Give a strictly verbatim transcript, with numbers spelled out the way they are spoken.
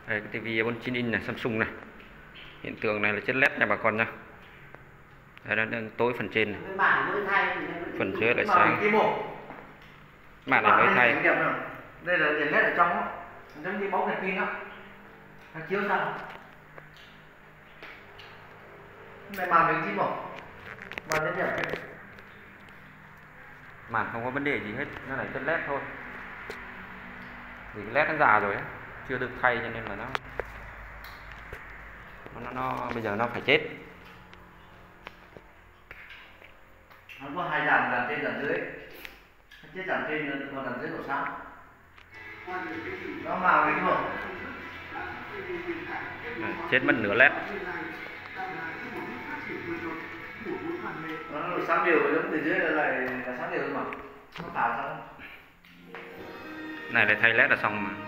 Đây, cái tivi bốn mươi chín inch này, Samsung này. Hiện tượng này là chết led nha bà con nha. Đây là tối phần trên này. Phần dưới lại sáng. Màn này mới thay. Đây là đèn led ở trong đó. Giống như bóng đèn pin đó. Nó chiếu sao? Này màn mình chín một. Màn rất đẹp. Màn không có vấn đề gì hết, nó này chất led thôi. Vì cái led nó già rồi ấy, chưa được thay cho nên là nó nó, nó bây giờ nó phải chết. Nó có hai dàn, dàn trên dàn dưới. Chết dàn trên còn dàn dưới độ sáng. Nó màu cái không? Chết mất nửa led. Nó sáng đều giống từ dưới là lại là sáng đều mà. Nó tạo sao? Này lại thay led là xong mà.